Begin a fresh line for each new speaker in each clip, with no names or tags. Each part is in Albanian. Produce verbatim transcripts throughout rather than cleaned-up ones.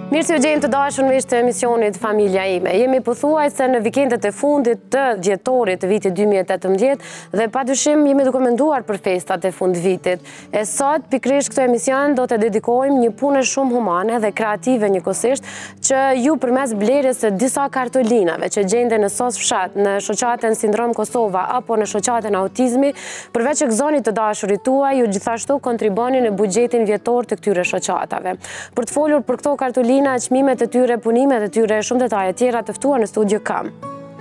Mirë se ju gjejmë të dashur në të emisionit Familja ime. Jemi pothuajse në vikendet e fundit të dhjetorit të vitit dy mijë e tetëmbëdhjetë dhe padyshim jemi duke menduar për festat e fund vitit. E sot pikërisht këtë emision do të dedikojmë një punë shumë humane dhe kreative njëkohësisht që ju përmes blerjes së disa kartolinave që gjenden në sos fshat, në shoqatën Sindrom Kosova apo në shoqatën Autizmi, përveç e gëzonit të dashurit tuaj, ju gjithashtu kontriboni në buxhetin vjetor të këtyre shoqatave. Për të folur për këto kartolina, çmimet e tyre, punimet e tyre, shumë detaje tjera të ftuar në studio kam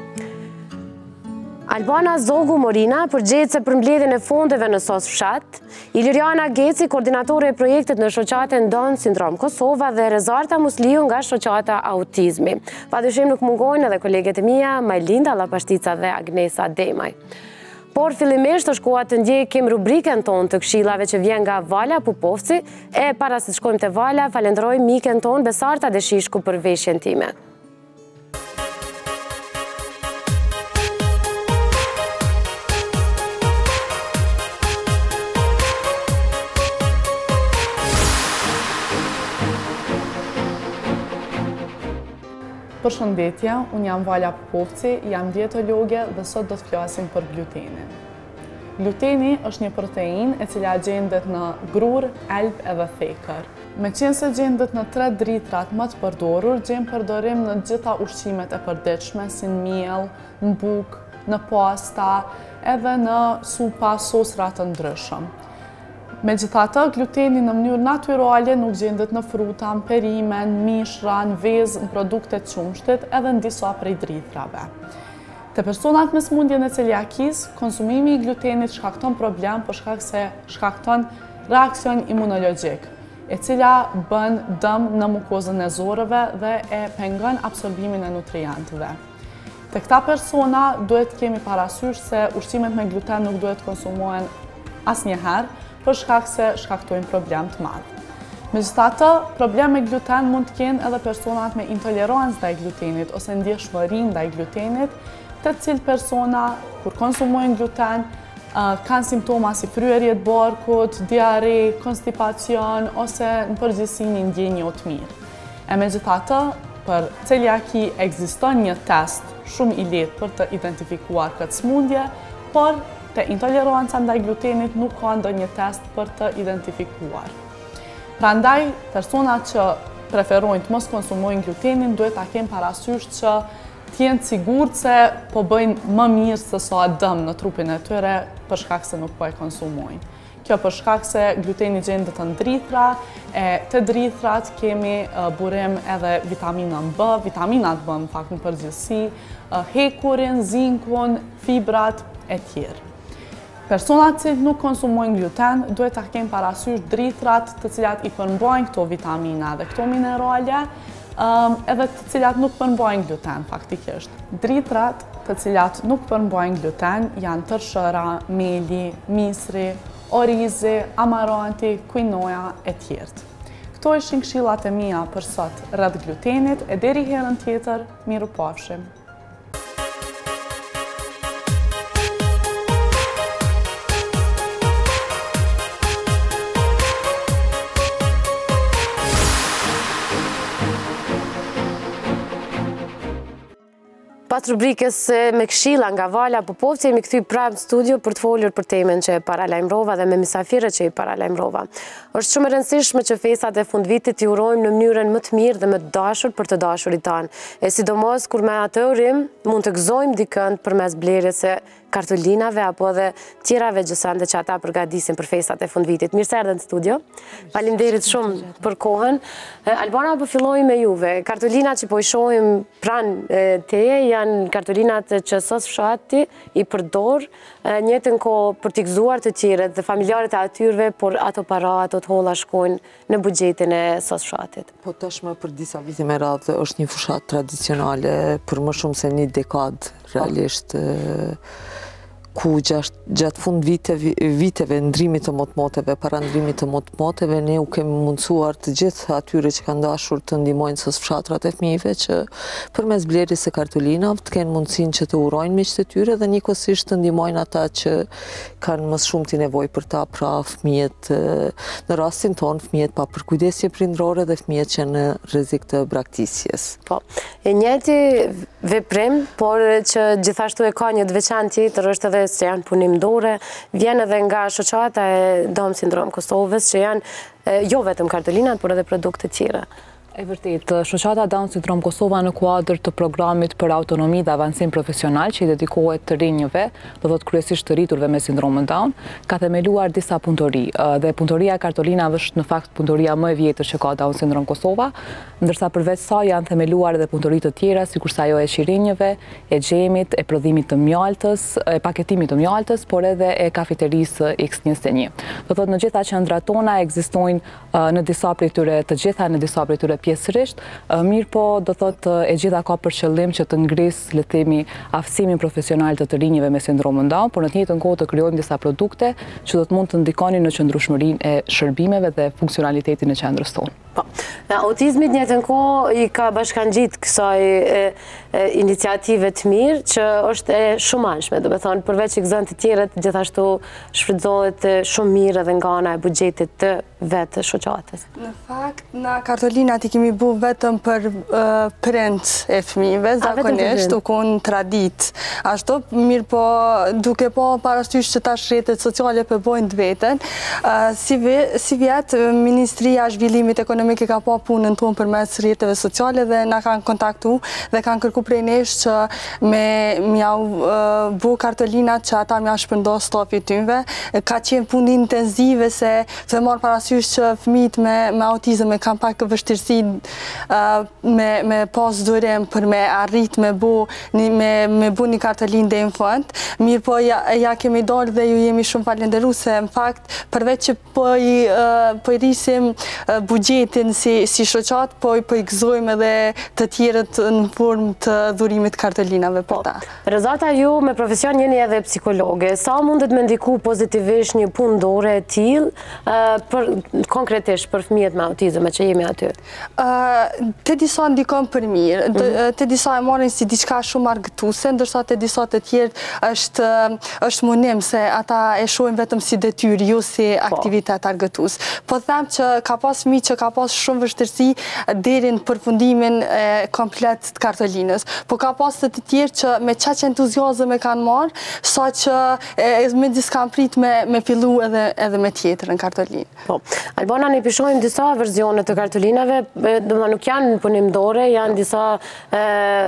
Albana Zogu Morina, përgjegjëse për mbledhjen e fondeve në sos fshat, Iliriana Geci, koordinatore e projektit në shoqatën Down Syndrome Kosova dhe Rezarta Musliu nga shoqata Autizmi. Padyshim nuk mungojnë edhe koleget e mia, Majlinda Lapashtica dhe Agnesa Demaj. Por fillimisht është koha të ndjekim rubrikën tonë të këshillave që vjen nga Vala Pupovci, e para se të shkojmë te Vala, falenderoj miken tonë Besarta Deshishku për veshjen time.
Përshëndetje, unë jam Vala Pupovci, jam dietologe dhe sot do të flasim për glutenin. Gluteni është një protein e cila gjendet në grur, elb edhe thekër. Me qenë se gjendet në tre dritrat më të përdorur, gjen përdorim në gjitha ushqimet e përditshme, si në miell, në bukë, në pasta, edhe në supa, sosra të ndryshëm. Megjithatë, gluteni në mënyrë natyrale nuk gjendet në fruta, në perime, në mishra, në vezë, në produktet qumshtit edhe në disa prej dritrave. Te personat me smundjen e celiakisë, konsumimi i glutenit shkakton problem për shkak se shkakton reakcion imunologjik, e cila bën dëm në mukozën e zorëve dhe e pengon absorbimin e nutrientëve. Te këta persona duhet kemi parasysh se ushqimet me gluten nuk duhet konsumohen asnjëherë, për shkak se shkaktojnë problem të madh. Megjithatë, problem me gluten mund të kenë edhe personat me intolerancë ndaj glutenit ose ndjeshmëri ndaj glutenit, të cilë persona kur konsumojnë gluten kanë simptoma si fryerje të barkut, diare, konstipacion ose në përgjithësi një ndjenjë jo të mirë. E megjithatë, për celiaki ekziston një test shumë i lehtë për të identifikuar këtë smundje, por te intoleranca ndaj glutenit nuk ka ndonjë test për të identifikuar. Prandaj, personat që preferojnë të mos konsumojnë glutenin duhet ta kenë parasysh që të jenë të sigurt se po bëjnë më mirë se sa dëm në trupin e tyre për shkak se nuk po e konsumojnë. Kjo për shkak se gluteni gjendet në drithra, e të drithrat kemi burim edhe vitaminën B, vitaminat B në fakt në përgjithësi, hekurin, zinkun, fibrat e tjerë. Personat që nuk konsumojnë gluten duhet ta kenë parasysh drithrat të cilat i përmbajnë këto vitamina dhe këto minerale, edhe të cilat nuk përmbajnë gluten faktikisht. Drithrat të cilat nuk përmbajnë gluten janë tërshëra, meli, misri, orizi, amaranti, quinoa e tjerë. Këto ishin këshillat e mia për sot rreth glutenit e deri herën tjetër, mirupafshim.
Pas rubrikës me këshilla nga Vala Pupovci, jemi kthy prapë në studio për të folur për temën që e paralajmërova dhe me mysafirët që i paralajmërova. Është shumë e rëndësishme që festat e fundvitit i urojmë në mënyrën më të mirë dhe më të dashur për të dashurit tanë. E sidomos kur me atë urim mund të gëzojmë dikën përmes blerjes së kartolinave apo edhe tjerave gjësande që ata përgatisin për festat e fundvitit. Mirë se erdhët në studio. Faleminderit shumë për kohën. Albana, po filloj me juve. Kartolinat që po i shohim pranë teje janë kartolinat që sos fshati i përdor njëtën kohë për t'i gëzuar të tjerët dhe familjarët e atyrve, por ato para, ato të holla shkojnë në buxhetin e sos fshatit.
Po tashmë për disa vite me radhë është një fushat tradicionale për më shumë se një dekadë realisht. ku gjatë fund viteve, viteve ndrimit të motmoteve, para ndrimit të motmoteve, ne u kemi mundësuar të gjithë atyre që kanë dashur të ndihmojnë së fshatrat e fëmijëve që përmes blerjes së kartolinave të kenë mundësinë që të urojnë miqtë e tyre dhe njëkohësisht të ndihmojnë ata që kanë më shumë të nevojë për ta, pra fëmijët, në rastin tonë fëmijët pa përkujdesje prindrore dhe fëmijët që në rrezik të braktisjes.
Po, e njëjti veprim, por që gjithashtu e ka një të veçantë tjetër është edhe që janë punim dore, vjen edhe nga shoqata e Down Syndrome Kosovës, që janë jo vetëm kartolinat, por edhe produkte tjera.
E vërtet, shoqata Down Syndrome Kosova në kuadër të programit për autonomi dhe avancim profesional që i dedikohet të rinjëve, do thotë kryesisht të rriturve me sindromën Down, ka themeluar disa punëtori dhe punëtoria e kartolinave është në fakt punëtoria më e vjetër që ka Down Syndrome Kosova, ndërsa përveç sa janë themeluar edhe punëtori të tjera, sikurse ajo e qirinjëve, e xhemit, e prodhimit të mjaltës, e paketimit të mjaltës, por edhe e kafeterisë X njëzet e një. Do thotë në gjitha qendrat tona ekzistojnë në disa prej tyre, të gjitha në disa prej tyre pjesërisht, mirë po do thotë e gjitha ka për qëllim që të ngrisë, le të themi, aftësimin profesional të të rinjëve me sindromën Down, por në të njëjtën kohë të krijojmë disa produkte që do të mund të ndikonin në qëndrueshmërinë e shërbimeve dhe funksionalitetin e qendrës tonë.
Po. Autizmi në njëjtën kohë i ka bashkangjit kësaj e, e, iniciative të mirë që është e shumanshme, do të thonë përveç ekzempte të tjera gjithashtu shfrytëzohet shumë mirë edhe nga ana e buxhetit të vetë shoqatës.
Në fakt, na kartolinat i kemi bu vetëm për uh, prind e fëmijëve, zakonisht u konë tradit. Ashtu mirë po duke po parasysh që tash rrjetet sociale përbojnë të vetën, uh, si, ve, si vjetë Ministria e Zhvillimit Ekonomik ka pa punën tonë përmes rrjeteve sociale dhe na kanë kontaktu dhe kanë kërku prej nesh që me mjau uh, bu kartolinat që ata mja shpërndos stafit tyve. Ka qenë punë intenzive se të marë parasysh që fëmijët me, me autizëm e kanë pak vështirësi uh, me, me pas durim për me arrit me bu një, me, me bu një kartolin dhe në fund. Mirë po ja, ja kemi dorë dhe ju jemi shumë falenderu se në fakt përveç që po i, uh, po i rrisim uh, buxhetin si, si shoqat, po i po i gëzojmë edhe të tjerët në formë të dhurimit kartolinave për ta.
Rezata ju me profesion jeni edhe psikologe. Sa mundet me ndiku pozitivisht një punë dore e tillë uh, për konkretisht për fëmijët me autizëm që jemi aty?
Uh, te disa ndikon për mirë, mm -hmm. te disa e marrin si diçka shumë argëtuese, ndërsa te disa të tjerë është është munim se ata e shohin vetëm si detyrë, jo si aktivitet argëtues. Po them që ka pas fëmijë që ka pas shumë vështirësi deri në përfundimin e komplet të kartolinës. Po ka pas të të tjerë që me qaq entuziazëm e kanë marrë, sa që e, me diska prit me, me fillu edhe, edhe me tjetër në kartolinë.
Po. Albana, ne pishojmë disa verzione të kartolinave, domethënë nuk janë në punim dore, janë disa e,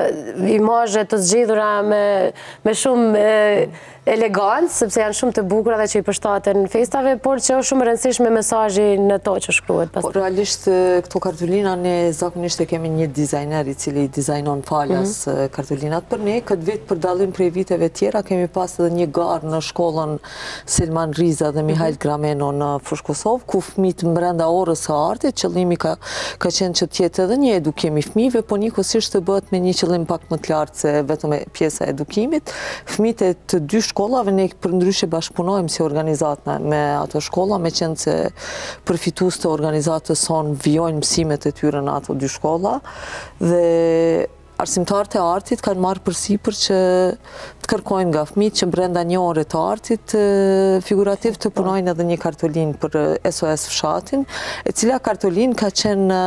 imazhe të zgjidhura me, me shumë e, elegancë, sepse janë shumë të bukura dhe që i përshtaten në festave, por që është shumë rëndësishme mesazhi në to që shkruhet pastaj.
Po, realisht këto kartolina ne zakonisht e kemi një dizajner i cili dizajnon falas mm -hmm. kartolinat për ne. Këtë vit për dallim prej viteve tjera kemi pas edhe një garë në shkollën Selman Riza dhe Mihail mm -hmm. Grameno në Fushë Kosovë, ku fëmijët brenda orës së artit, qëllimi ka, ka qenë që të jetë edhe një edukim i fëmijëve, po njëkohësisht të bëhet me një qëllim pak më të lartë se vetëm pjesa e edukimit. Fëmijët e të dy shkollave ne përndryshe bashkëpunojmë si organizat me ato shkolla, me qenë se përfitues të organizatës sonë vijojnë mësimet e tyre në ato dy shkolla dhe arsimtarët e artit kanë marrë përsipër që të kërkojnë nga fëmijët që brenda një ore të artit figurativ të punojnë edhe një kartolinë për S O S fshatin, e cila kartolinë ka qenë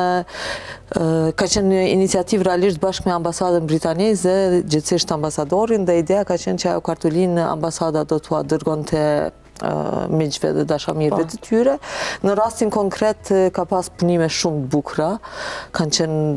ka qenë iniciativë realisht bashkë me ambasadën britaneze, gjithsesi ambasadorin, dhe ideja ka qenë që ajo kartolinë ambasada do t'ua dërgonte miqve dhe dashamirëve të tyre. Në rastin konkret ka pas punime shumë të bukura, kanë qenë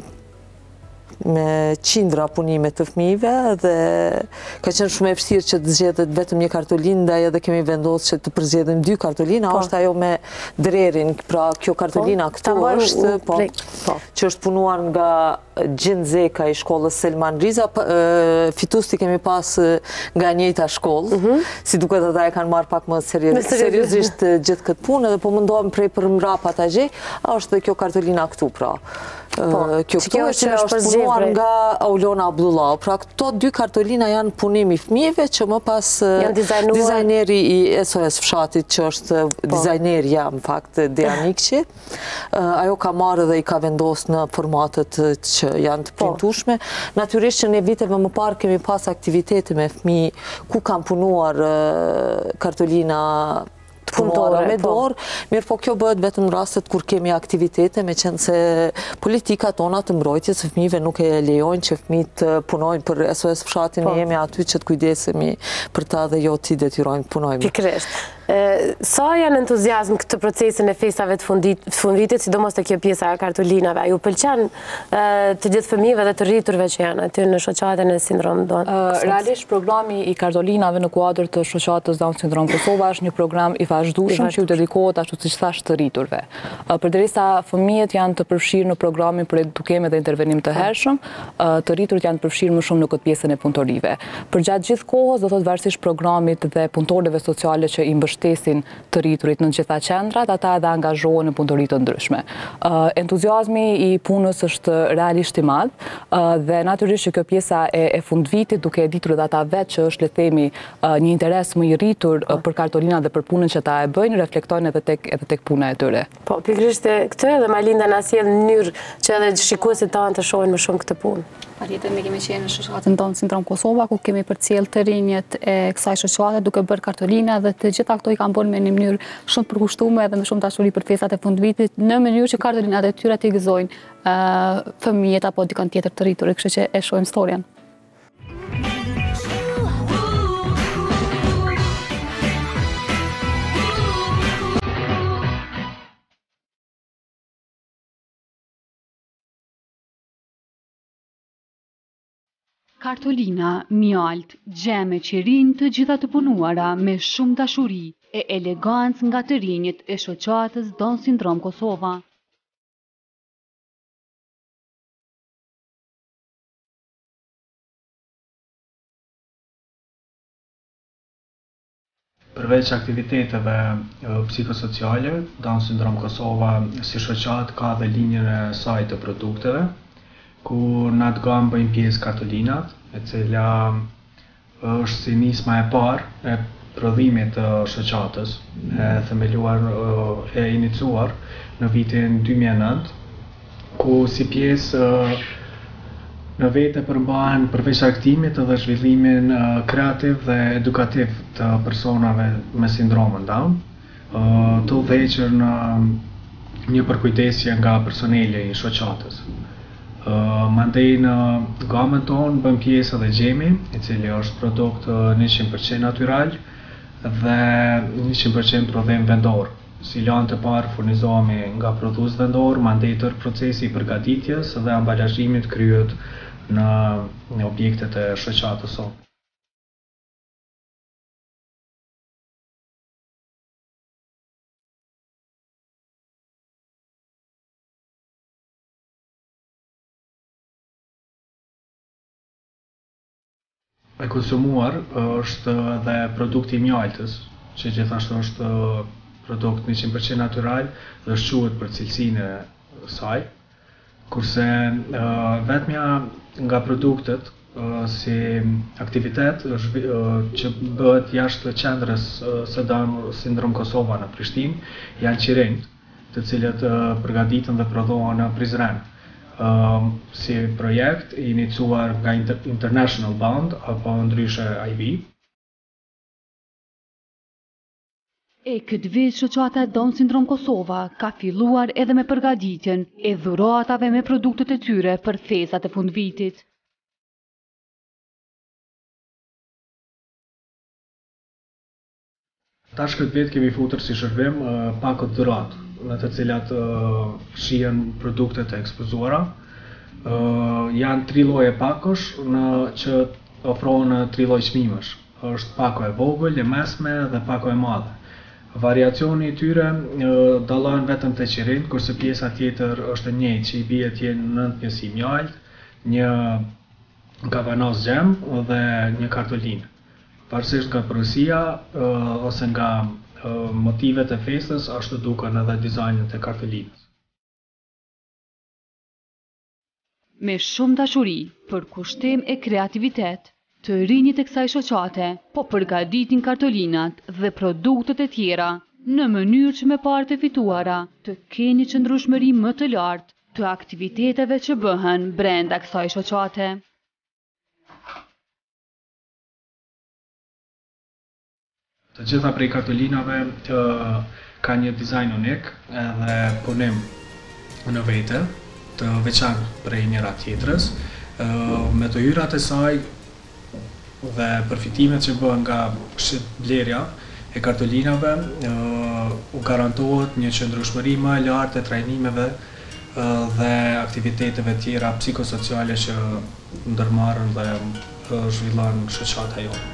me qindra punime të fëmijëve dhe ka qenë shumë e vështirë që të zgjedhet vetëm një kartolinë, ndaj edhe kemi vendosur që të përzgjedhim dy kartolina, po. Është ajo me drerin, pra kjo kartolina po. Këtu është, po, po, që është punuar nga Gjind Zeka i shkollës Selman Riza, fituesti kemi pas nga njëjta shkollë, mm -hmm. si duket ata e kanë marrë pak më seriozisht gjithë këtë punë, dhe po mundohem prej për mrapa ta gjej, a është dhe kjo kartolina këtu, pra.
Po, kjo këtu është që është
punuar nga Aulona Abdullah. Pra këto dy kartolina janë punimi fëmijëve që më pas dizajneri i S O S fshatit që është dizajnerja në fakt Deanikçi. Ajo ka marrë dhe i ka vendosë në formatet që janë të printueshme. Natyrisht që ne viteve më parë kemi pas aktivitete me fëmijë ku kanë punuar kartolina të punuara me dorë, mirë po kjo bëhet vetëm rastet kur kemi aktivitete, me qenë se politika tona të mbrojtjes së fëmijëve nuk e lejojnë që fëmijët të punojnë për S O S fshatin, ne jemi aty që të kujdesemi për ta dhe jo t'i detyrojnë të punojnë.
Pikërisht. Sa janë entuziazm këtë procesin e festave të fundvitit, sidomos të kjo pjesa e kartolinave? Ju pëlqen të gjithë fëmijëve dhe të rriturve që janë aty në shoqatën e sindrom Down?
Realisht programi i kartolinave në kuadër të shoqatës Down Syndrom Kosova është një program i vazhdueshëm që ju dedikohet ashtu siç thash të rriturve. Përderisa fëmijët janë të përfshirë në programin për edukim dhe intervenim të hershëm, të rriturët janë të përfshirë më shumë në këtë pjesën e punëtorive. Përgjatë gjithë kohës, do thotë varësisht programit dhe punëtorëve sociale që i mbështesin të rriturit në gjitha qendrat, ata edhe angazhohen në punëtori të ndryshme. Entuziazmi i punës është realisht i madh dhe natyrisht që kjo pjesa e fundvitit, duke e ditur edhe ata vetë që është le të themi një interes më i rritur për kartolina dhe për punën që ta e bëjnë, reflektojnë edhe tek edhe tek puna e tyre.
Po, pikërisht këtë edhe Malinda na sjell në mënyrë që edhe shikuesit tanë të shohin më shumë këtë punë.
Patjetër ne kemi qenë në shoqatën Down Syndrom Kosova, ku kemi përcjell të rinjët e kësaj shoqate duke bërë kartolina dhe të gjitha këto i kanë bërë me një mënyrë shumë të përkushtuar dhe me shumë dashuri për festat e fundvitit, në mënyrë që kartolinat e tyre të gëzojnë fëmijët apo dikon tjetër të rritur, kështu që e shohim storien.
Kartolina, mjalt, gjeme që rinë të gjitha të punuara me shumë dashuri e elegancë nga të rinjët e shoqatës Down Syndrom Kosova.
Përveç aktiviteteve psikosociale, Down Syndrom Kosova si shoqat ka dhe linjën e saj të produkteve, ku në atë gamë bëjmë pjesë kartolinat, e cila është si nisma e parë e prodhimit të shoqatës, e themeluar e inicuar në vitin dy mijë e nëntë, ku si pjesë në vete përmbahen përveç argëtimit edhe zhvillimin kreativ dhe edukativ të personave me sindromën Down, të udhëhequr në një përkujdesje nga personeli i shoqatës. Mandej në gamën tonë bën pjesë edhe gjemi, i cili është produkt njëqind përqind natyral dhe njëqind përqind prodhim vendor. Si lanë të parë furnizohemi nga prodhues vendor, mandej tërë procesi i përgatitjes dhe ambalazhimit kryhet në, në objektet e shoqatës sonë. E konsumuar është dhe produkti i mjaltës, që gjithashtu është produkt njëqind përqind natyral dhe shquhet për cilësinë e saj, kurse vetmja nga produktet si aktivitet që bëhet jashtë qendrës së Down Syndrom Kosova në Prishtinë janë qirenjt, të cilët përgatiten dhe prodhohen në Prizren. Uh, si projekt i inicuar nga Inter International Bound apo ndryshe I B.
E këtë vit shoqata Down Syndrom Kosova ka filluar edhe me përgatitjen e dhuratave me produktet e tyre për festat e fundvitit.
Tash këtë vit kemi futur si shërbim uh, pakët dhuratë, në të cilat uh, shihen produktet e ekspozuara. Uh, janë tri lloje pakësh në që ofrohen tri lloj çmimesh. Është pako e vogël, e mesme dhe pako e madhe. Variacioni i tyre uh, dallon vetëm te qirinjt, kurse pjesa tjetër është e njëjtë, që i bie të jenë nëntë pjesë mjalt, një gavanos gjem dhe një kartolinë. Pavarësisht nga porosia uh, ose nga motivet e festës, ashtu duken edhe dizajnet e kartolinës.
me shumë dashuri për kushtim e kreativitet të rinjit e kësaj shoqate, po përgatitin kartolinat dhe produktet e tjera në mënyrë që me parë të fituara të kenë një qëndrueshmëri më të lartë të aktiviteteve që bëhen brenda kësaj shoqate.
Të gjitha prej kartolinave të ka një dizajn unik edhe punim në vete, të veçantë prej njëra tjetrës, me të hyrat e saj dhe përfitimet që bëhen nga blerja e kartolinave, u garantohet një qëndrueshmëri më e lartë e trajnimeve dhe aktiviteteve tjera psikosociale që ndërmarrën dhe zhvillon shoqata jonë.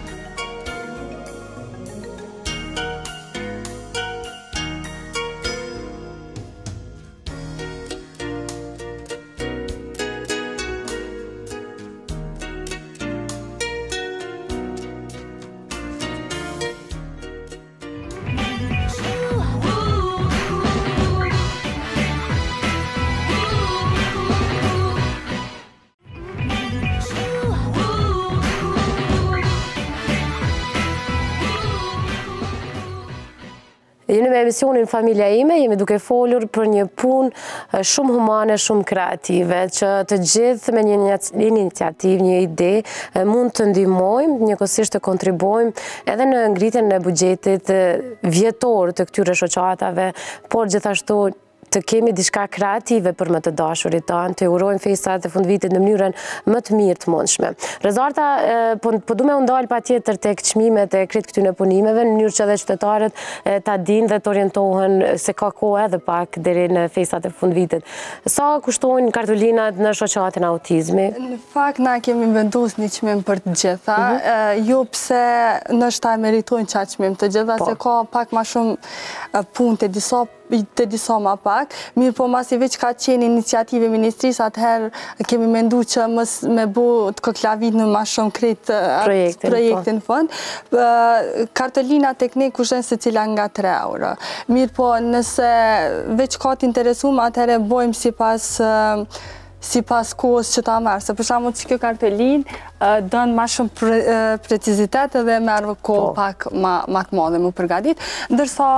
Jeni me emisionin Familja ime, jemi duke folur për një punë shumë humane, shumë kreative, që të gjithë me një iniciativë, një ide, mund të ndihmojmë, njëkohësisht të kontribuojmë edhe në ngritjen e buxhetit vjetor të këtyre shoqatave, por gjithashtu të kemi diçka kreative për më të dashurit tanë, të urojmë festat e fundvitit në mënyrën më të mirë të mundshme. Rezarta, po, po du me undalë pa tjetër tek çmimet e kretë këtyne punimeve, në mënyrë që edhe qytetarët ta dinë dhe të orientohen se ka kohë edhe pak deri në festat e fundvitit. Sa kushtojnë kartolinat në shoqatin autizmi?
Në fakt, na kemi vendosur një çmim për të gjitha, jo pse ndoshta meritojnë çaj çmim të gjitha, se ka pak më shumë punë të disa të disa ma pak, mirë po masi veç ka qenë iniciative ministrisë, atëherë kemi mendu që mës me bu të këklavit në ma shumë kretë projektin fond. Kartolina teknik kushtojnë se cila nga tre euro. Mirë po nëse veç ka të interesum, atëherë bojmë si pas si pas kohës që ta merë, se për shembull që kjo kartolin dënë ma shumë precizitet dhe merë kohë pak ma të madhe më përgatit, ndërsa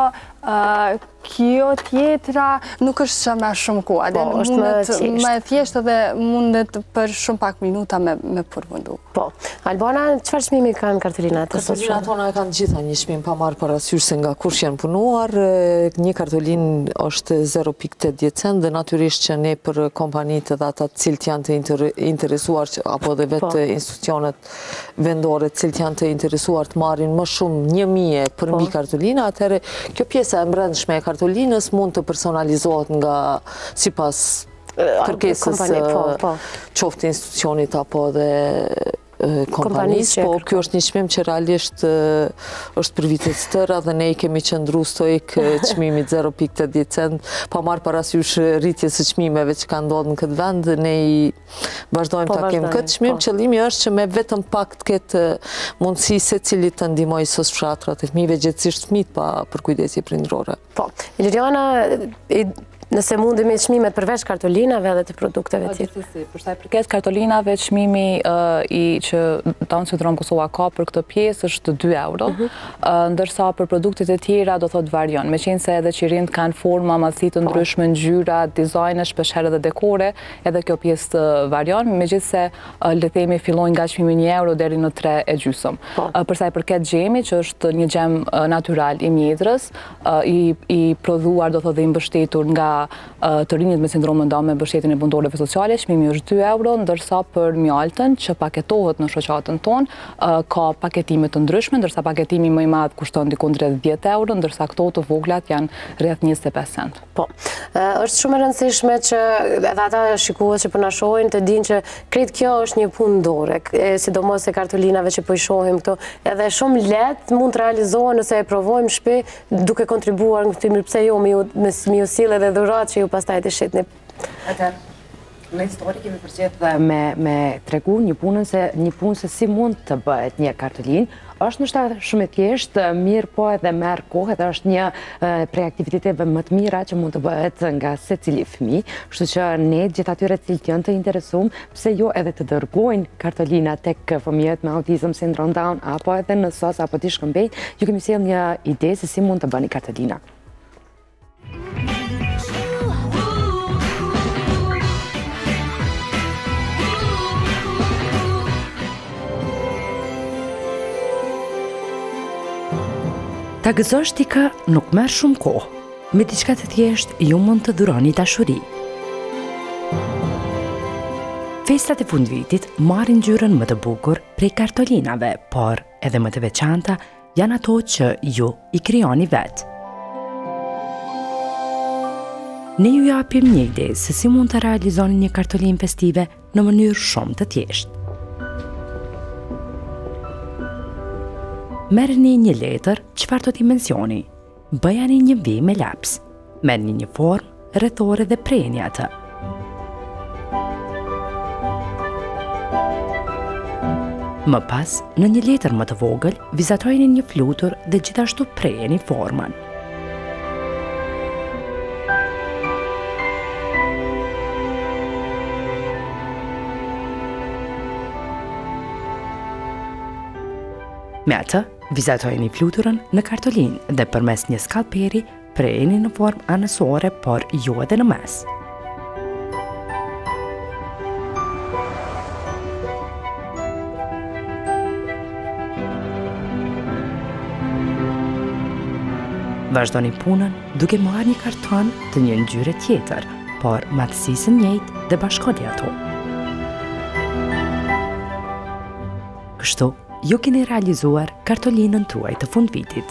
kjo tjetra nuk është që me shumë kohë, mundet me thjeshtë dhe mundet për shumë pak minuta me përvëndu.
Po, Albana, qëfar çmimi kanë kartolinat?
Kartolinat tona e kanë gjitha një çmim pa marrë parasysh se nga kush janë punuar, një kartolin është zero pikë tetëdhjetë cent dhe natyrisht që ne për kompanitë dhe ata cilët janë të interesuar, apo dhe vetë institucionet vendore cilët janë të interesuar të marrin më shumë një mijë për mbi kartolina, atëherë kjo pjesa e brendshme e kartolinës mund të personalizohet nga sipas kërkesës qoftë institucionit apo dhe kompanisë, po kjo është një çmim që realisht është për vitet të tëra dhe ne i kemi qëndru stoik çmimit zero pikë tetëdhjetë cent, pa marrë parasysh rritjes së çmimeve që kanë ndodhur në këtë vend, ne i vazhdojmë ta kemi këtë çmim. Qëllimi është që me vetëm pak të ketë mundësi secili të ndihmojë sos fshatrat e fëmijëve, gjithsesi fëmijët pa përkujdesje prindërore.
Po, Iliriana, nëse mundi me çmimet përveç kartolinave dhe të produkteve tjera.
Për sa i përket kartolinave, çmimi i që Down Syndrome Kosova ka për këtë pjesë është dy euro, ndërsa për produktet e tjera do thot varion. Meqense edhe qirind kanë forma, mallësi të ndryshme, ngjyra, dizajne, shpeshherë edhe dekore, edhe kjo pjesë varion, megjithse le të themi fillojnë nga çmimi një euro deri në tre e gjysmë. Për sa i përket xhemi, që është një xhem natyral i mjedrës, i prodhuar do thot dhe i mbështetur nga të rinjët me sindromën Down me mbështetjen e punëtorëve sociale, çmimi është dy euro, ndërsa për mjaltën që paketohet në shoqatën tonë ka paketime të ndryshme, ndërsa paketimi më i madh kushton diku rreth dhjetë euro, ndërsa këto të voglat janë rreth njëzet e pesë cent.
Po, është shumë e rëndësishme që edhe ata shikues që po na shohin të dinë që kretë kjo është një punë dore, sidomos e kartolinave që po i shohim këto, edhe shumë lehtë mund të realizohen nëse e provojmë shpe duke kontribuar në këtë mirë, pse jo me ju sjellë edhe dhurat që ju pastaj të shitni.
Në histori kemi përgjegjë dhe me, me tregu një punën se, një punë se si mund të bëhet një kartolinë. Është nështë shumë e thjeshtë, mirë po edhe merë kohë dhe është një prej aktiviteteve më të mira që mund të bëhet nga secili fëmijë, kështu që ne gjithë atyre të cilët janë të interesuar, pse jo edhe të dërgojnë kartolina tek fëmijët me autizëm, sindrom Down apo edhe në S O S apo ti shkëmbej, ju kemi sjellë një ide se si mund të bëni kartolina. Ta gëzosh dikë nuk merr shumë kohë. Me diçka të thjeshtë ju mund të dhuroni dashuri. Festat e fundvitit marrin ngjyrën më të bukur prej kartolinave, por edhe më të veçanta janë ato që ju i krijoni vetë. Ne ju japim një ide se si mund të realizoni një kartolinë festive në mënyrë shumë të thjeshtë. Merrni një letër çfarë do t'i mensioni. Bëjani një V me laps. Merrni një formë, rrethore dhe prejeni atë. Më pas, në një letër më të vogël, vizatojeni një flutur dhe gjithashtu prejeni formën. Me atë, vizatojeni fluturën në kartolinë dhe përmes një skalperi prejeni në formë anësore, por jo edhe në mes. Vazhdoni punën duke marrë një karton të një ngjyre tjetër, por matësisë njëjtë dhe bashkoni ato. Kështu, ju keni realizuar kartolinën tuaj të fundvitit.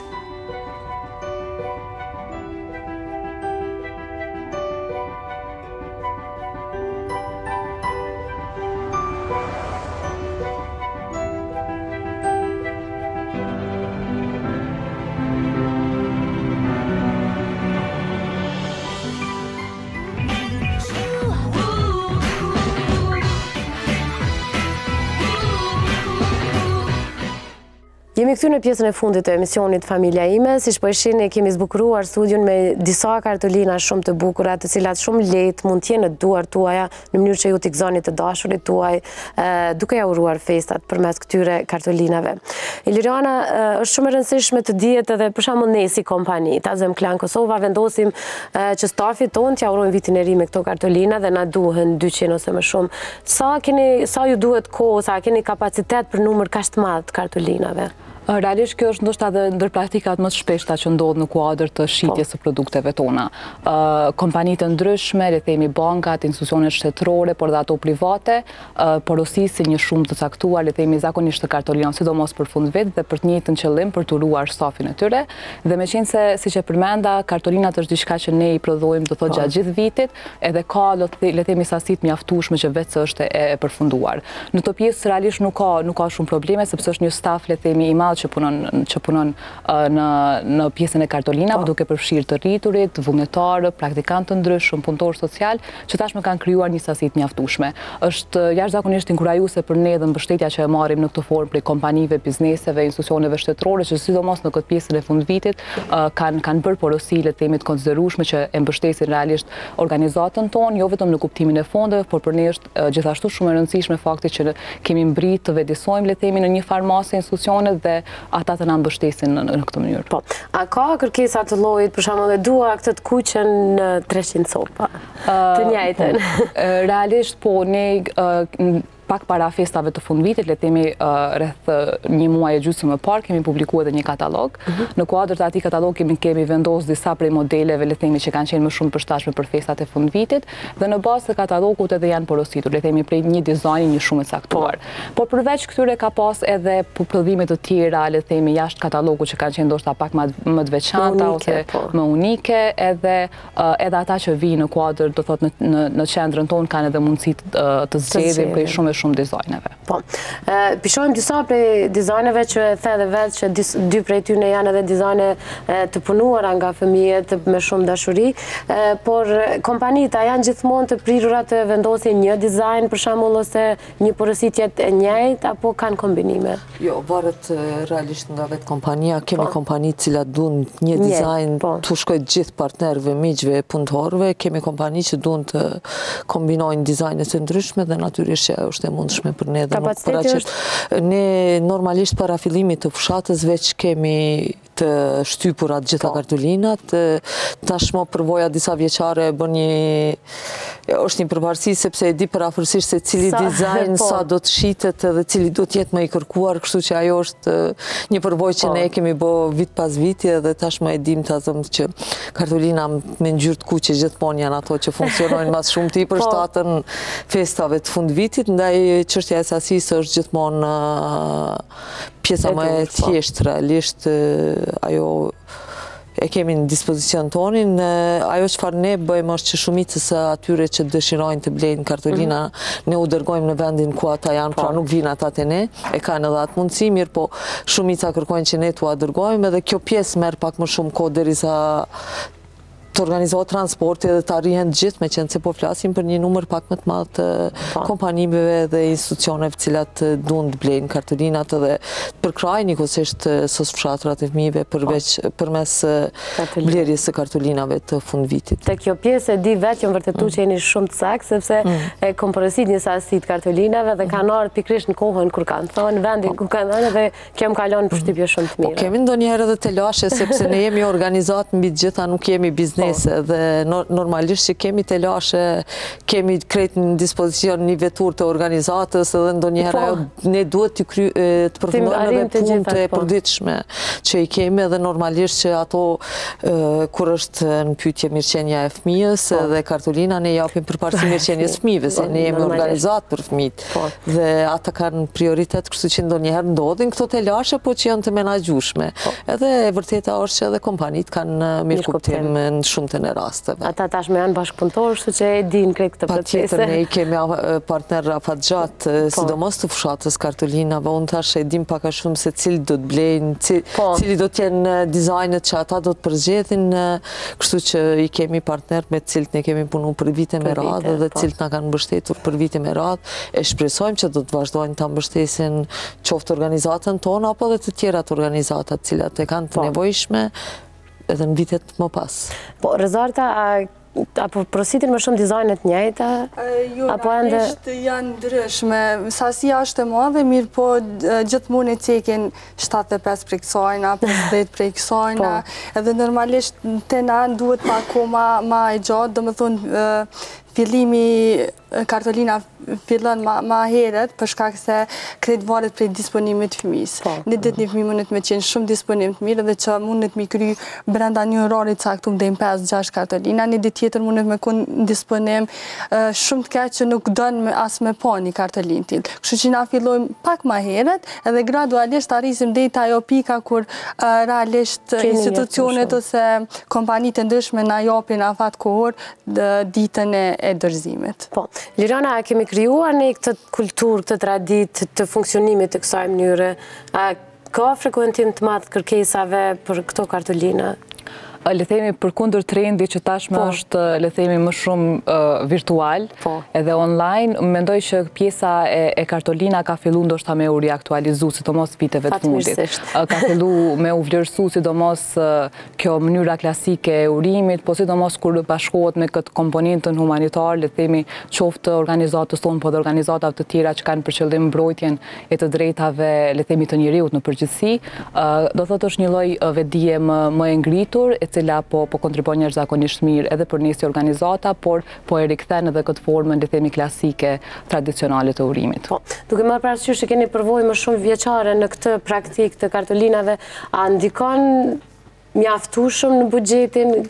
Jemi këtu në pjesën e fundit të emisionit Familja ime, si po e shihni kemi zbukuruar studion me disa kartolina shumë të bukura, të cilat shumë lehtë mund të jenë në duart tuaja në mënyrë që ju t'i gëzoni të dashurit tuaj, duke ja uruar festat përmes këtyre kartolinave. Iliriana, është shumë e rëndësishme të dihet edhe për shembull ne si kompani, Tazem Klan Kosova vendosim që stafit tonë t'ja urojnë vitin e ri me këto kartolina dhe na duhen dyqind ose më shumë. Sa keni sa ju duhet kohë, sa keni kapacitet për numër kaq të madh të kartolinave?
Realisht kjo është ndoshta edhe ndër praktikat më të shpeshta që ndodh në kuadër të shitjes së produkteve tona. Kompanitë të ndryshme, le të themi bankat, institucionet shtetërore, por edhe ato private, porosisin një shumë të caktuar, le të themi zakonisht të kartolinave, sidomos për fundvit dhe për të njëjtën qëllim për të uruar stafin e tyre. Dhe meqense siç e përmenda, kartolinat është diçka që ne i prodhojmë do thotë gjatë gjithë vitit, edhe ka le të themi sasi të mjaftueshme që vetë është e përfunduar. Në këtë pjesë realisht nuk ka nuk ka shumë probleme sepse është një staf le të themi i që punon, që punon uh, në, në pjesën e kartolinave, duke përfshirë të rriturit, vullnetarë, praktikantë të ndryshëm, punëtorë social, që tashmë kanë krijuar një sasi të mjaftueshme. Është jashtëzakonisht inkurajuese për ne dhe mbështetja që e marrim në këtë formë prej kompanive, bizneseve, institucioneve shtetërore, që sidomos në këtë pjesën e fundvitit uh, kanë kanë bërë porosi le të themi të konsiderueshme që e mbështesin realisht organizatën tonë, jo vetëm në kuptimin e fondeve, por për ne është uh, gjithashtu shumë e rëndësishme fakti që kemi mbrit të vedisojmë le të themi në një farmase institucionet dhe ata të na mbështesin në, në këtë mënyrë.
Po. A ka kërkesa të llojit, për shembull, e dua këtë të kuqen në treqind copa? Uh, të njëjtën.
Po. Realisht po ne uh, pak para festave të fundvitit, le të themi uh, rreth uh, një muaj e gjysmë më parë kemi publikuar edhe një katalog. Uh-huh. Në kuadër të atij katalog kemi kemi vendosur disa prej modeleve le të themi që kanë qenë më shumë përshtatshme për festat e fundvitit dhe në bazë të katalogut edhe janë porositur, le të themi prej një dizajni një shumë të caktuar. Por përveç këtyre ka pas edhe prodhime të tjera, le të themi jashtë katalogut që kanë qenë ndoshta pak më më të veçanta ose po. më unike, edhe uh, edhe ata që vijnë në kuadër do thotë në në, në qendrën tonë kanë edhe mundësi të, uh, të zgjedhin prej shumë shumë dizajneve.
Po. Pishojmë disa prej dizajneve që the dhe vetë që dy prej tyne janë edhe dizajne të punuara nga fëmijët me shumë dashuri, por kompanita janë gjithmonë të prirura të vendosin një dizajn për shembull ose një porositje e njëjtë apo kanë kombinime?
Jo, varet realisht nga vetë kompania. Kemi kompani të cilat duan një dizajn të shkojë gjithë partnerëve, miqve, punëtorëve. Kemi kompani që duan të kombinojnë dizajne të ndryshme dhe natyrisht që është e mundshme për ne.
Kapaciteti është?
Ne normalisht para fillimit të fushatës veç kemi të shtypurat gjitha kartolinat. Tashmë përvoja disa vjeçare bën një është një përparësi sepse e di për afërsisht se cili dizajn sa do të shitet dhe cili do të jetë më i kërkuar, kështu që ajo është një përvojë që ne kemi bë vit pas viti dhe tashmë e dim ta them që kartolina me ngjyrë të kuqe gjithmonë janë ato që funksionojnë më shumë të përshtatën festave të fundvitit, ndaj çështja e sasisë është gjithmonë pjesa më e thjeshtë, realisht ajo e kemi në dispozicion tonin. Ajo çfarë ne bëjmë është që shumicës atyre që dëshirojnë të blejnë kartolina, ne u dërgojmë në vendin ku ata janë, pra nuk vinë ata te ne, e kanë edhe atë mundësi, mirë po shumica kërkojnë që ne t'u dërgojmë, edhe kjo pjesë merr pak më shumë kohë derisa të organizohet transporti dhe të arrihen gjithë, me qenë se po flasim për një numër pak më të madh të kompanimeve dhe institucioneve cilat duan të blejnë kartolinat dhe përkrajnë njëkohësisht sos fshatrat e fëmijëve përveç përmes blerjes së kartolinave të fundvitit.
Te kjo pjesë e di vetë që më vërtetu që jeni shumë të saktë, sepse e kom porosit një sasi të kartolinave dhe kanë ardhur pikërisht në kohën kur kanë thonë, vendin ku kanë dhënë dhe kjo më kalon përshtypje shumë të mira.
Po kemi ndonjëherë edhe telashe sepse ne jemi organizat mbi të gjitha, nuk jemi biznes dhe normalisht që kemi telashe, kemi krejt në dispozicion një vetur të organizatës edhe ndonjëherë ne duhet të përfundojmë edhe punët e përditshme që i kemi edhe normalisht që ato kur është në pyetje mirëqenia e fëmijës dhe kartolina ne japim përparësi mirëqenies fëmijëve se ne jemi organizat për fëmijët dhe ata kanë prioritet, kështu që ndonjëherë ndodhin këto telashe po që janë të menaxhueshme. Edhe e vërteta është që edhe kompanitë kanë mirëkuptim në shumë të në rasteve.
Ata tashmë janë bashkëpunëtorë, kështu që e din krejt këtë procese.
Patjetër, ne kemi partner afatgjat, sidomos të fushatës kartolinave, unë tash e dim pak a shumë se cili do të blejnë, cili do të jenë dizajnet që ata do të përzgjedhin, kështu që i kemi partner me cilët ne kemi punu për vite me radhë dhe cilët na kanë mbështetur për vite me radhë. E shpresojmë që do të vazhdojnë ta mbështesin qoftë organizatën tonë apo dhe të tjerat organizatat cilat e kanë të nevojshme edhe në vitet më pas.
Po, Rezarta, apo porositin më shumë dizajnet njëjta?
Jo, realisht janë ndryshme. Sasia është e madhe, mirë po gjithmonë e cekin shtatëdhjetë e pesë prej kësajna, pesëdhjetë prej kësajna, edhe normalisht të na duhet pa koma ma e gjatë, do më thonë fillimi kartolina fillon ma heret për shkak se krejt varet prej disponimit fëmijës. Në ditë një fëmijë mundet me qenë shumë disponim të mirë dhe që mundet me kry brenda një orarit caktuar deri në pesë gjashtë kartolina, në ditë tjetër mundet me qenë disponim shumë të keq që nuk don as me pa një kartolinë tillë. Kështu që na fillojmë pak ma heret edhe gradualisht arrisim deri te ajo pika kur realisht institucionet ose kompanitë ndryshme na japin afat kohor ditën e dorëzimit.
Po, Lirana, a kemi krijuar ne këtë kulturë, këtë traditë të funksionimit të kësaj mënyre? A ka frekuentim të madh kërkesave për këto kartolina?
Le themi përkundër trendi që tashmë është le themi më shumë virtual edhe online, mendoj që pjesa e kartolina ka filluar ndoshta me u riaktualizu, sidomos viteve të fundit. Ka filluar me u vlerësu sidomos kjo mënyra klasike e urimit, po sidomos kur bashkohet me këtë komponentën humanitar, le themi qoftë organizatës tonë, po dhe organizata të tjera që kanë për qëllim mbrojtjen e të drejtave, le themi të njerëzit në përgjithësi, do thotë është një lloj vetdije më e ngritur, cila po, po kontribon jashtëzakonisht mirë edhe për ne si organizata, por po e rikthen edhe këtë formën le themi klasike tradicionale të urimit.
Po, duke marrë parasysh që keni përvojë më shumë vjeçare në këtë praktikë të kartolinave, a ndikon mjaftueshëm në buxhetin?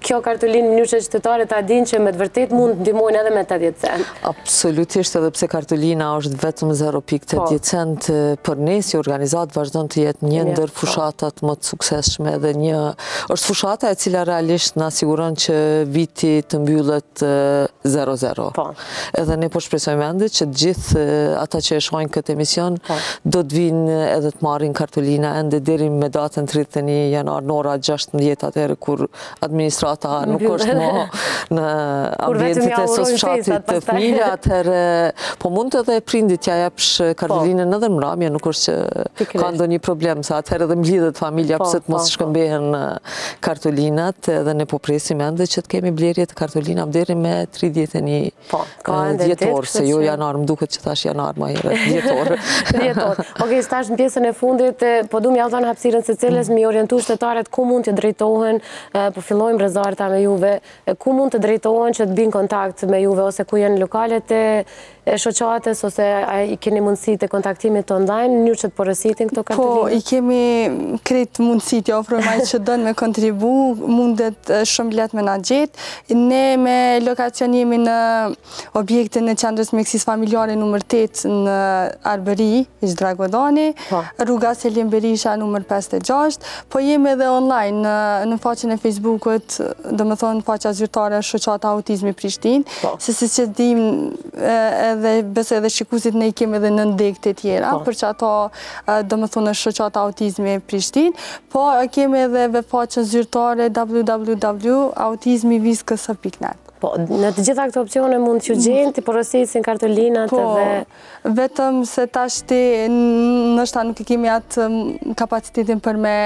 kjo kartolinë mënyrë që qytetarët ta dinë që me të vërtet mund ndihmojnë edhe me tetëdhjetë cent.
Absolutisht, edhe pse kartolina është vetëm zero pikë tetëdhjetë cent për ne si organizat vazhdon të jetë një ndër fushatat më të suksesshme dhe një është fushata e cila realisht na siguron që viti të mbyllet zero zero. Edhe ne po shpresojmë ende që të gjithë ata që e shohin këtë emision do të vinë edhe të marrin kartolina ende deri me datën tridhjetë e një janar në ora gjashtëmbëdhjetë atëherë kur administrata nuk është më në ambientet e sosfshatit të fëmijëve, atëherë po mund edhe prindit t'ja japsh kartolinën edhe në mramje, nuk është që ka ndonjë problem, sa atëherë edhe mblidhet familja pse të mos shkëmbehen kartolinat, edhe ne po presim ende që të kemi blerje të kartolinave deri me tridhjetë e një dhjetor, se jo janar, më duket që tash janar më herët, dhjetor.
Dhjetor. Okej, tash në pjesën e fundit, po du m'ja dhënë hapësirën secilës, mi orientu shtetarët ku mund të drejtohen, po fillojmë Rezarta me juve, ku mund të drejtohen që të binë kontakt me juve, ose ku janë lokalet e shoqates, ose i keni mundësi të kontaktimit online, në njërë që të porositin këto kartolinë?
Po, i kemi kretë mundësi të ofrojmë ajtë që dënë me kontribu, mundet shumë let me na gjetë. Ne me lokacion jemi në objekte në qendrës mjekësisë familjare numër tetë në Arbëri, ish Dragodani, rruga Selim Berisha numër pesëdhjetë e gjashtë, po jemi edhe online në faqen e Facebookut, do më thonë faqja zyrtare Shoqata Autizmi Prishtinë, se si që dim edhe besoj edhe shikuesit ne i kemi edhe në ndekte tjera, për që ato do më thonë Shoqata Autizmi Prishtinë, po kemi edhe web faqen zyrtare w w w punkt autizmi viskës punkt net.
Po, në të gjitha këto opcione mund të gjenë, të porositin kartolinat edhe...
Po, vetëm se tash ti nështë nuk e kemi atë kapacitetin për me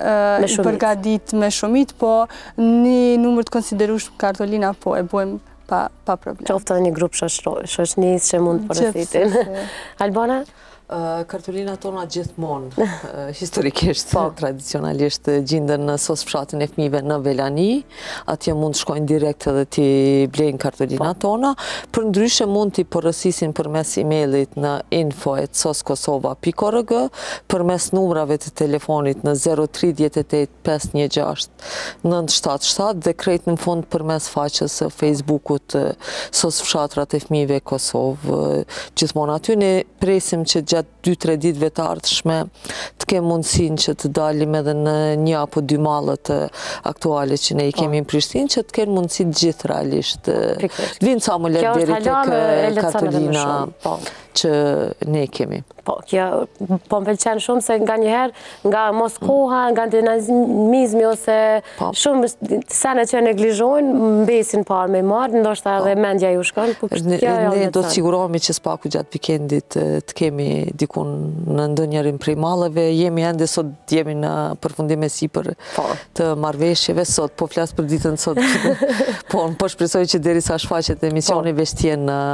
përgadit me shumit, po një numër të konsiderush kartolina, po e bojmë pa problem.
Qoftë edhe një grup shoqnis që mund të porositin. Albana?
Kartolina tona gjithmonë, historikisht, tradicionalisht, gjindën në sosfshatin e fëmijëve në Velani, atje mund të shkojnë direkt edhe t'i blejnë kartolina tona, për ndryshe mund t'i porosisin përmes e-mailit në info at soskosova punkt org, përmes numrave të telefonit në zero tri osht osht pesë një gjashtë nëntë shtatë shtatë dhe krejt në fund përmes faqes së Facebookut sosfshatrat e fëmijëve Kosovë. Gjithmonë aty ne presim që gjatë dy tre ditëve të ardhshme të kemë mundësin që të dalim edhe në një apo dy mallët aktuale që ne i kemi në Prishtinë, që të kenë mundësi të gjithë realisht. Vinë sa më letë deri tek kartolina që ne kemi.
Po, kjo po më pëlqen shumë se nga njëherë nga Moskoha, nga dinamizmi ose shumë sene që neglizhojnë, mbesin parë me marë, ndoshta edhe mendja ju shkon.
Ne do të sigurohemi që s'paku gjatë vikendit të kemi dikun në ndonjërin prej malleve, jemi ende sot jemi në përfundim e sipër të marrëveshjeve sot, po flas për ditën sot. Po, po shpresoj që derisa shfaqet emisioni veshtjen në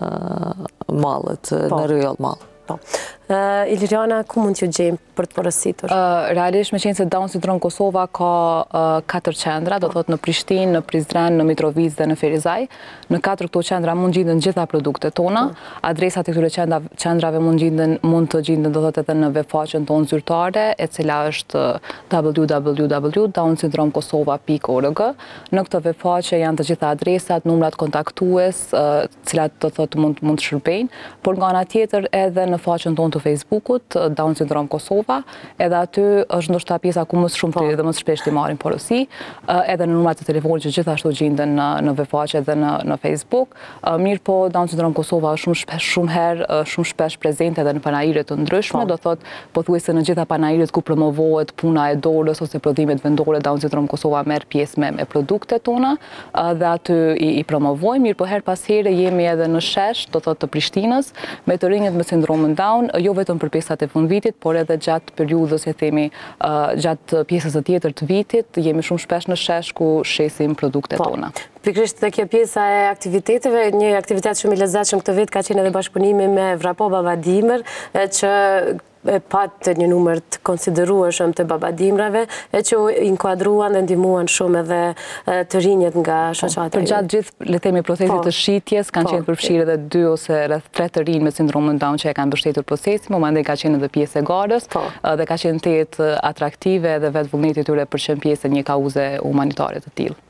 mallet, në Royal Mall.
Iliriana, ku mund t'ju gjejmë për të porositur?
Realisht me qenë se Down Syndrome Kosova ka katër qendra, do thot në Prishtinë, në Prizren, në Mitrovic dhe në Ferizaj. Në katër këto qendra mund gjenden gjitha produktet tona. Adresat e këtyre qendrave mund gjenden mund të gjenden do thot edhe në web faqen tonë zyrtare, e cila është w w w punkt down syndrome kosova punkt org. Në këtë web faqe janë të gjitha adresat, numrat kontaktues, cilat do thot mund mund të shërbejnë, por nga ana tjetër edhe në faqen tonë të Facebookut, Down Syndrome Kosova, edhe aty është ndoshta pjesa ku më shumë të dhe më shpesh të marrin porosi, edhe në numrat e telefonit që gjithashtu gjenden në në web faqe dhe në në Facebook. Mirë po, Down Syndrome Kosova është shumë shpesh shumë herë shumë shpesh prezente edhe në panajire të ndryshme, do thot pothuajse në gjitha panajiret ku promovohet puna e dorës ose prodhimet vendore, Down Syndrome Kosova merr pjesë me me produktet tona dhe aty i, i promovojmë. Mirë po, her pas here jemi edhe në shesh, do thot të Prishtinës, me të rinjët me sindromin Down, jo vetëm për pjesat e fundvitit, por edhe gjatë periudhës, e themi, gjatë pjesës e tjetër të vitit, jemi shumë shpesh në shesh ku shesim produktet tona.
Pikrisht dhe kjo pjesa e aktiviteteve, një aktivitet shumë i lezetshëm këtë vit ka qenë edhe bashkëpunimi me Vrapo Babadimër, që pat një numër të konsiderueshëm të babadimrave, e që inkuadruan dhe ndihmuan shumë edhe të rinjet nga shoqata.
Për gjatë gjithë, le themi, procesit të shitjes, kanë qenë përfshirë edhe dy ose rreth tre të rinj me sindromin Down që e kanë mbështetur procesin, mandej ka qenë edhe pjesë e garës, dhe ka qenë tetë atraktive dhe vetë vullneti tyre për qenë pjesë e një kauze humanitare të tillë.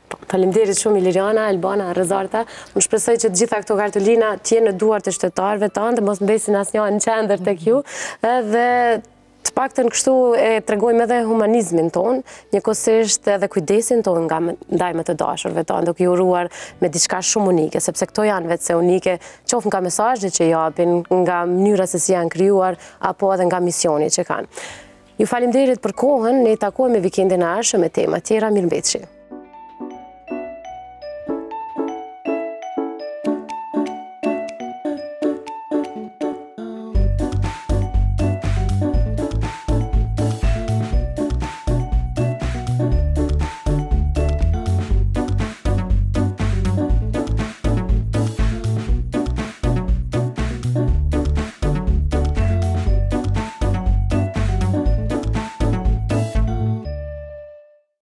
Faleminderit shumë Iliriana, Albana, Rezarta. Unë shpresoj që të gjitha këto kartolina t'jenë në duart e shtetarëve tanë dhe mos mbesin asnjë në qendër tek ju, dhe të paktën kështu e tregojmë edhe humanizmin ton, njëkohësisht edhe kujdesin ton nga ndaj me të dashurve tanë, duke i uruar me diçka shumë unike, sepse këto janë vetëse unike, qoftë nga mesazhet që japin, nga mënyra se si janë krijuar, apo edhe nga misioni që kanë. Ju faleminderit për kohën, ne takohemi vikendin e ardhshëm me tema tjera, mirëmbëjtje.